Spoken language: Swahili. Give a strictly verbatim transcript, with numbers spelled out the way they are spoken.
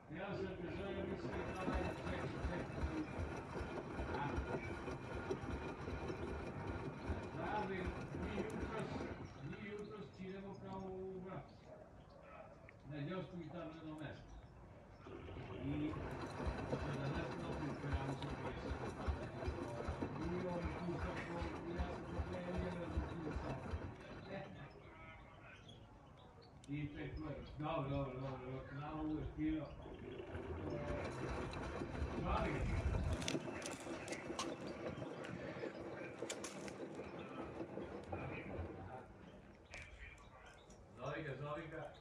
Ja sam te želio misliti da ovaj ček, ček. A? Zdravim, mi jutros, mi jutros idemo kao u Vrat. Na Ljosku i tam jedno mesto. I sedamnaestog pripremamo se pedeset i on pušta ko, ja sam pokrenio da pušta. I peklo je, dobro, dobro, dobro, znamo uvijek pino. Zvali ga. Zove ga, zove ga.